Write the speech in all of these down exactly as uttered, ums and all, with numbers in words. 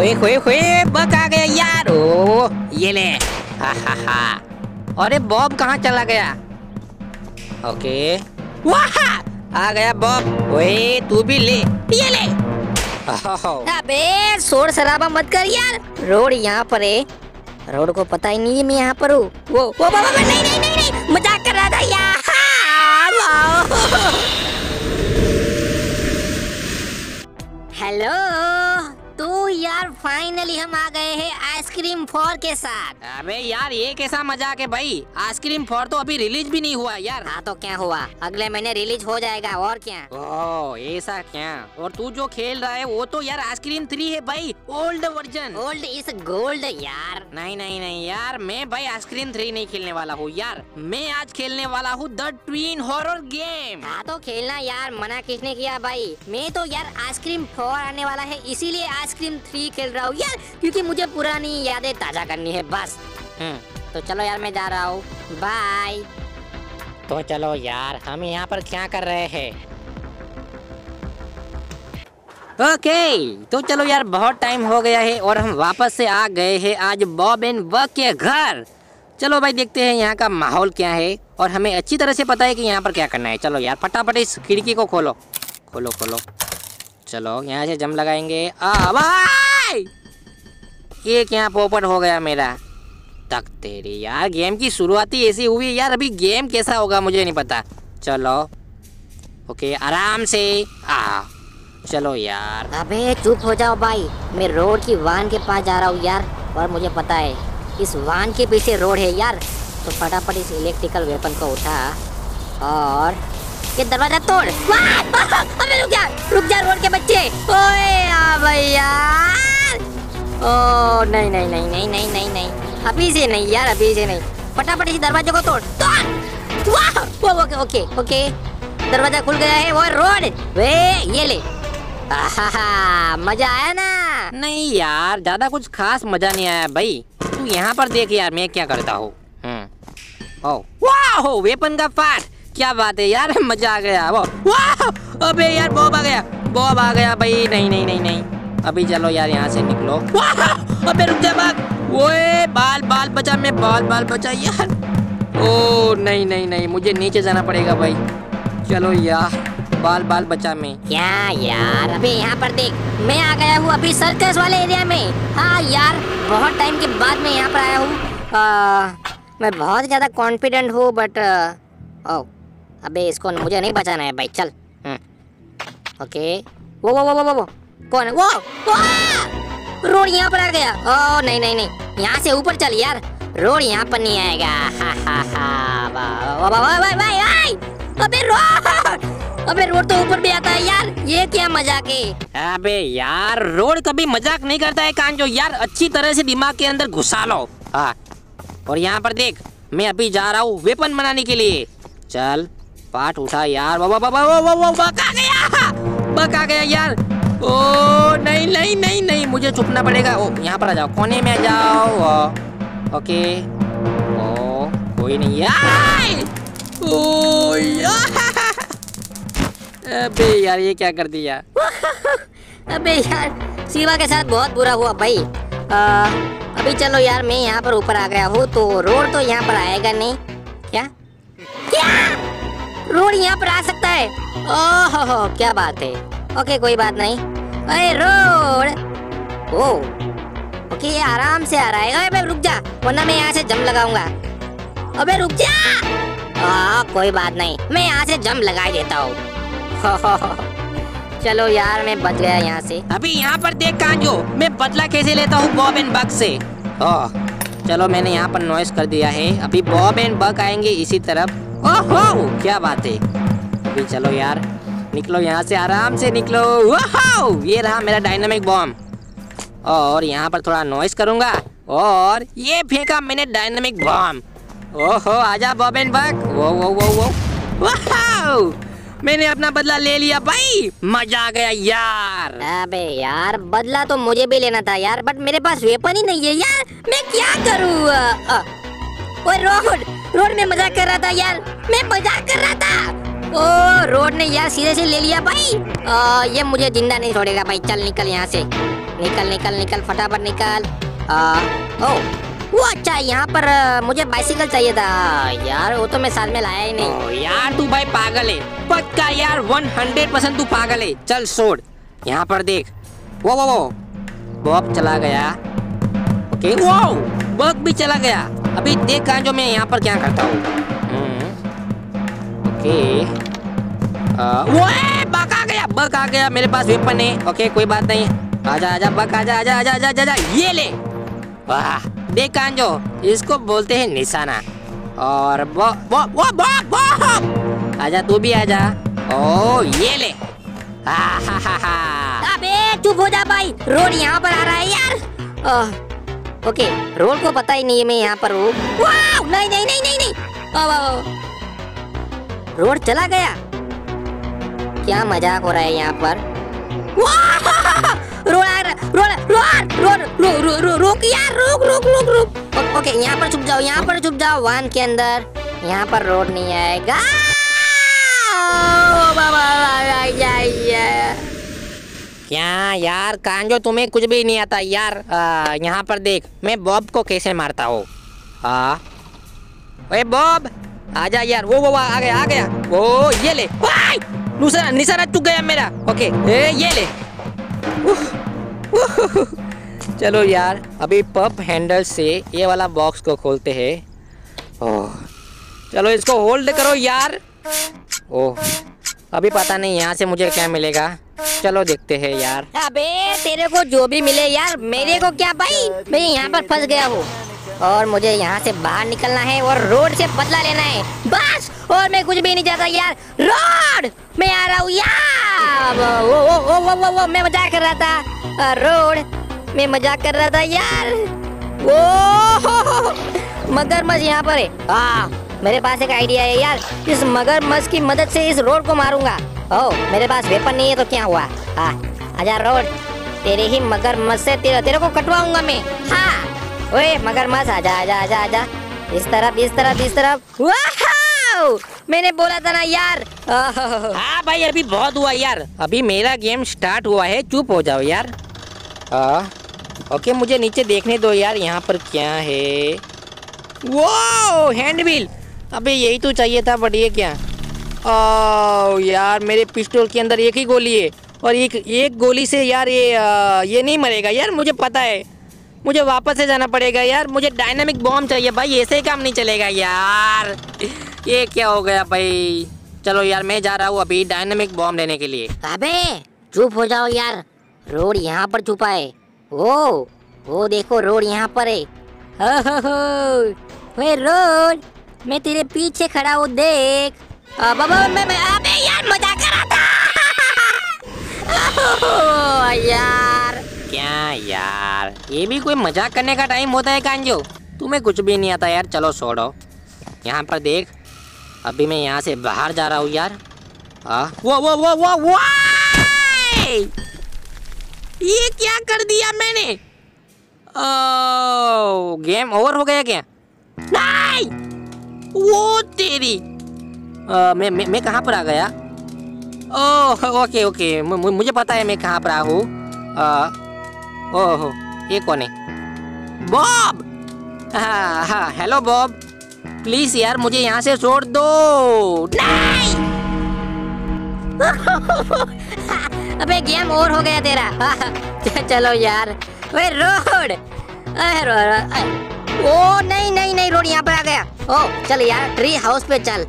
ओए होए होए, बग आ गया यार। ओ ये ले। हा हा हा। अरे बॉब कहाँ चला गया? ओके वाह, आ गया बॉब। ओए तू भी ले, ये ले। अबे शोर शराबा मत कर यार, रोड यहाँ पर है। रोड को पता ही नहीं है मैं यहाँ पर हूँ। वो वो बाबा नहीं नहीं नहीं नहीं, मजाक कर रहा था यार। हेलो, तो यार फाइनली हम आ गए हैं आइसक्रीम फोर के साथ। अबे यार ये कैसा मजाक है भाई, आइसक्रीम फोर तो अभी रिलीज भी नहीं हुआ यार। हाँ तो क्या हुआ, अगले महीने रिलीज हो जाएगा और क्या। ओह ऐसा क्या? और तू जो खेल रहा है वो तो यार आइसक्रीम थ्री है भाई, old version. Old is gold यार। नहीं नहीं नहीं यार, मैं भाई आइसक्रीम थ्री नहीं खेलने वाला हूँ यार। मैं आज खेलने वाला हूँ द ट्विन हॉरर गेम। हाँ तो खेलना यार, मना किसने किया भाई। मैं तो यार आइसक्रीम फोर आने वाला है इसीलिए आइसक्रीम थ्री खेल रहा हूँ यार, क्योंकि मुझे पुरानी यादें ताजा करनी है बस। हम्म तो चलो यार मैं जा रहा हूँ, बाय। तो चलो यार, हम यहाँ पर क्या कर रहे हैं? ओके तो चलो यार, बहुत टाइम हो गया है और हम वापस से आ गए हैं आज बॉब एंड बग के घर। चलो भाई देखते हैं यहाँ का माहौल क्या है, और हमें अच्छी तरह से पता है कि यहाँ पर क्या करना है। चलो यार फटाफट इस खिड़की को खोलो खोलो खोलो। चलो यहाँ से जम लगाएंगे। आ भाई ये क्या पोपट हो गया मेरा, तक तेरी यार। गेम की शुरुआत ही ऐसी हुई यार, अभी गेम कैसा होगा मुझे नहीं पता। चलो ओके आराम से आ। चलो यार। अबे चुप हो जाओ भाई, मैं रोड की वाहन के पास जा रहा हूँ यार, और मुझे पता है इस वाहन के पीछे रोड है यार। तो फटाफट इस इलेक्ट्रिकल वेपन को उठा और ये दरवाजा तोड़। अबे रुक जा रुक जा रोड के बच्चे। ओए आ भाई यार। ओ नहीं नहीं नहीं नहीं नहीं नहीं नहीं अभी से नहीं यार, अभी से नहीं। फटाफट इस दरवाजे को तोड़ तोड़। वाह ओके ओके ओके, दरवाजा खुल गया है। वो रोड वे ये ले। आहा मजा आया ना? नहीं यार, ज्यादा कुछ खास मजा नहीं आया भाई। तू यहाँ पर देख यार मैं क्या करता हूँ। हम्म ओ वाह वेपन का पार्ट, क्या बात है यार, मजा आ गया। वो वाह अबे यार बॉब आ गया, बॉब आ गया भाई। नहीं नहीं नहीं नहीं अभी चलो यार यहाँ से निकलो। वाह अबे रुक जा भाग। ओए बाल बाल बचा, मैं बाल बाल बचा यार। ओ नहीं नहीं नहीं मुझे नीचे जाना पड़ेगा भाई। चलो यार बाल बाल बचा मैं। क्या यार, अबे यहाँ पर देख, मैं आ गया हूँ अभी सर्कस वाले एरिया में। हाँ यार बहुत टाइम के बाद मैं यहाँ पर आया हूँ। मैं बहुत ज़्यादा कॉन्फिडेंट हूँ बट ओ अबे इसको मुझे नहीं बचाना है भाई। चल ओके। वो वो वो वो वो कौन है वो? रोड यहाँ पर आ गया। ओ नहीं नहीं नहीं यहाँ से ऊपर चल यार, रोड यहाँ पर नहीं आएगा। हा हा हा वाह वाह वाह वाह वाह। अबे रोड, अबे रोड तो ऊपर भी आता है यार, ये क्या मजाक है? अबे यार रोड कभी मजाक नहीं करता है कांजो यार, अच्छी तरह से दिमाग के अंदर घुसा लो। हाँ और यहाँ पर देख, मैं अभी जा रहा हूँ वेपन बनाने के लिए। चल पार्ट उठा यार। वो वो वो वो वो वो बग आ गया, बग आ गया यार। ओ नहीं नहीं नहीं नहीं मुझे छुपना पड़ेगा। ओ यहाँ पर आ जाओ, कोने में आ जाओ। ओ, ओके ओ कोई नहीं यार। ओ यार अबे यार ये क्या कर दिया? अबे यार शिवा के साथ बहुत बुरा हुआ भाई। आ, अभी चलो यार मैं यहाँ पर ऊपर आ गया हूँ, तो रोड तो यहाँ पर आएगा नहीं। क्या क्या रोड यहाँ पर आ सकता है? ओह हो हो क्या बात है। ओके कोई बात नहीं। अरे रोड ओ ओके ये आराम से आ रहा है। अबे रुक जा वरना मैं यहाँ से जम लगाऊंगा। अबे रुक जा। आ, कोई बात नहीं, मैं यहाँ से जम लगा देता हूँ। चलो यार मैं बच गया यहाँ से। अभी यहाँ पर देख कांजो, मैं बदला कैसे लेता हूँ बॉब एंड बग से। ओह चलो मैंने यहाँ पर नॉइस कर दिया है, अभी बॉब एंड बग आएंगे इसी तरफ। ओहो क्या बात है। अभी चलो यार निकलो यहाँ से, आराम से निकलो। ओहो ये रहा मेरा डायनामिक बॉम्ब, और यहाँ पर थोड़ा नॉइस करूँगा और ये फेंका मैंने डायनामिक बॉम्ब। ओहो आजा बॉब एंड बग। वो वो वो वो वाह मैंने अपना बदला ले लिया भाई, मजा आ गया यार। अबे यार बदला तो मुझे भी लेना था यार, बट मेरे पास वेपन ही नहीं है यार, मैं क्या करूँ? ओए रोड रोड में मजाक कर रहा था यार, मैं मजाक कर रहा था। ओ रोड ने यार सीधे से ले लिया भाई। आ, ये मुझे जिंदा नहीं छोड़ेगा भाई। चल निकल यहाँ से। निकल निकल निकल फटाफट निकल। आ, ओ वो अच्छा, यहाँ पर आ, मुझे बाइसिकल चाहिए था यार, वो तो मैं साथ में लाया ही नहीं। ओ, यार तू भाई पागल है पक्का यार, हंड्रेड परसेंट तू पागल है। चल छोड़, यहाँ पर देख, वो वो वो बॉब चला गया। ओके वो बग भी चला गया। अभी देख कहाँ जो मैं यहाँ पर क्या करता हूँ। ओके वो बग आ गया, बग आ गया, मेरे पास वेपन है। ओके कोई बात नहीं, आजा आजा बग आजा आजा आजा आजा आजा, ये ले। वाह देख कांजो, इसको बोलते हैं निशाना। और वो वो वो बॉब बॉब आजा, तू भी आजा। ओ ये ले। हा हा हा हा। अबे चुप हो जा भाई, रोड यहाँ पर आ रहा है यार। आ, ओके रोड को पता ही नहीं है मैं यहाँ पर हूँ। वाह नहीं नहीं नहीं नहीं नहीं, आ, आ, आ, रोड चला गया, क्या मजाक हो रहा है यहाँ पर। रोड आ रहा, road road road road road रुक यार, रुक रुक रुक रुक। ओके यहाँ पर छुप जाओ, यहाँ पर छुप जाओ वाहन के अंदर, यहाँ पर रोड नहीं आएगा। क्या यार कांजो, तुम्हें कुछ भी नहीं आता यार। यहाँ पर देख मैं बॉब को कैसे मारता हूँ। हाँ ओए बॉब आजा यार। वो वो वो आ गया आ गया। वो ये ले, निशाना निशाना चुक गया मेरा। ओके ए, ये ले। उह, उह, चलो यार अभी पप हैंडल से ये वाला बॉक्स को खोलते हैं। ओह चलो इसको होल्ड करो यार। ओह अभी पता नहीं यहाँ से मुझे क्या मिलेगा, चलो देखते हैं यार। अबे तेरे को जो भी मिले यार, मेरे को क्या भाई, मैं यहाँ पर फंस गया हूँ और मुझे यहाँ से बाहर निकलना है और रोड से बदला लेना है बस, और मैं कुछ भी नहीं चाहता यार। रोड मैं आ रहा हूँ यार। वो वो वो वो वो वो मैं मजाक कर रहा था, रोड मैं मजाक कर रहा था यार। वो मगरमच्छ यहाँ पर है। हाँ मेरे पास एक आइडिया है यार, इस मगरमच्छ की मदद से इस रोड को मारूंगा। ओह मेरे पास वेपन नहीं है तो क्या हुआ। हाँ आजा रोड, तेरे ही मगरमच्छ से तेरे, तेरे को कटवाऊंगा मैं। हाँ ओए मगरमच्छ आजा आजा आजा आजा, इस तरफ इस तरफ इस तरफ। वाह मैंने बोला था ना यार। हाँ भाई अभी बहुत हुआ यार, अभी मेरा गेम स्टार्ट हुआ है, चुप हो जाओ यार। आ, ओके मुझे नीचे देखने दो यार, यहाँ पर क्या है। वो हैंड व्हील, अबे यही तो चाहिए था, बट ये क्या। ओ यार मेरे पिस्टल के अंदर एक ही गोली है और एक एक गोली से यार ये आ, ये नहीं मरेगा यार, मुझे पता है। मुझे वापस से जाना पड़ेगा यार, मुझे डायनामिक बॉम्ब चाहिए भाई, ऐसे ही काम नहीं चलेगा यार। ये क्या हो गया भाई। चलो यार मैं जा रहा हूँ अभी डायनामिक बॉम्ब लेने के लिए। अबे चुप हो जाओ यार, रोड यहाँ पर छुपा है। वो वो देखो रोड यहाँ पर है। हो हो हो वे रोड, मैं तेरे पीछे खड़ा हूँ देख। बाबा मैं मैं अबे यार मजाक कर रहा था। यार क्या यार, ये भी कोई मजाक करने का टाइम होता है कांजो, तुम्हें कुछ भी नहीं आता यार। चलो छोड़ो, यहाँ पर देख अभी मैं यहाँ से बाहर जा रहा हूँ यार। हाँ वो वो वो वो वो ये क्या कर दिया मैंने। ओ गेम ओवर हो गया क्या। नहीं वो तेरी आ, मैं मैं, मैं कहाँ पर आ गया। ओह ओके ओके मुझे पता है मैं कहाँ पर आ हूँ। ओह ये कौन है। बॉब। हाँ हाँ हेलो बॉब, प्लीज यार मुझे यहाँ से छोड़ दो। नहीं अबे गेम ओवर हो गया तेरा। चलो यार वे रोड। ओ नहीं नहीं नहीं रोड यहाँ पर आ गया। ओ चल यार ट्री हाउस पे चल।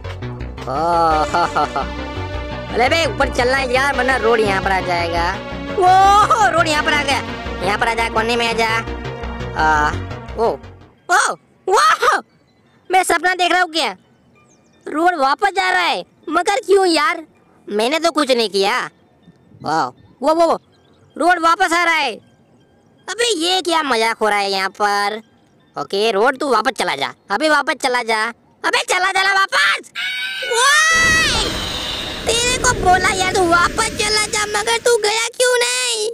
अरे बे ऊपर चलना है यार, वरना रोड यहाँ पर आ जाएगा। वो रोड यहाँ पर आ गया, यहाँ पर आ जा, कोने में आ जा। आ, ओ ओ वाह मैं सपना देख रहा हूँ क्या। रोड वापस जा रहा है, मगर क्यों यार, मैंने तो कुछ नहीं किया। वाह वो वो वो रोड वापस आ रहा है। अबे ये क्या मजाक हो रहा है यहाँ पर। ओके रोड तू वापस चला जा, अबे वापस चला जा, अबे चला जा वापस। तेरे को बोला यार तू वापस चला जा, मगर तू गया क्यों नहीं।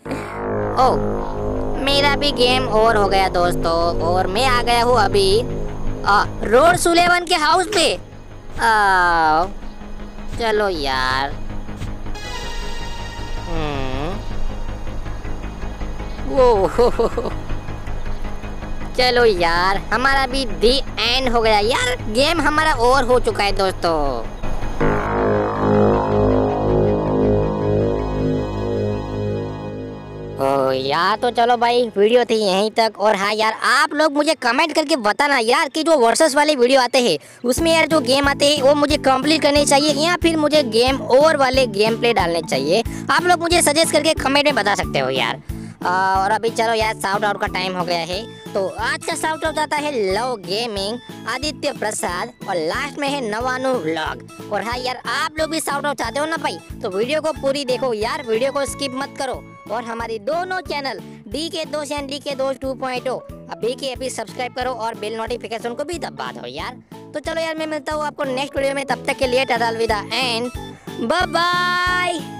ओ मेरा भी गेम ओवर हो गया दोस्तों, और मैं आ गया हूँ अभी आ, रोड सुलेवन के हाउस पे। आ, चलो यार। हम्म वो चलो यार, हमारा भी दी एंड हो गया यार, गेम हमारा ओवर हो चुका है दोस्तों। ओ यार, तो चलो भाई, वीडियो थी यहीं तक। और हाँ यार, आप लोग मुझे कमेंट करके बताना यार कि जो वर्सेस वाले वीडियो आते हैं उसमें यार जो गेम आते हैं वो मुझे कंप्लीट करने चाहिए या फिर मुझे गेम ओवर वाले गेम प्ले डालने चाहिए। आप लोग मुझे सजेस्ट करके कमेंट में बता सकते हो यार। और अभी चलो यार, साउट आउट का टाइम हो गया है। तो आज का साउट आउट जाता है लव गेमिंग, आदित्य प्रसाद, और लास्ट में है नवानु व्लॉग। और हाँ यार, आप लोग भी साउट आउट चाहते हो ना भाई, तो वीडियो को पूरी देखो यार, वीडियो को स्किप मत करो। और हमारी दोनों चैनल डी के दोस्त एंड डी के दोस्त टू पॉइंट ओ अभी के अभी सब्सक्राइब करो और बेल नोटिफिकेशन को भी दबा दो यार। तो चलो यार, मैं मिलता हूँ आपको नेक्स्ट वीडियो में, तब तक के लिए टाटा अलविदा एंड बाय बाय।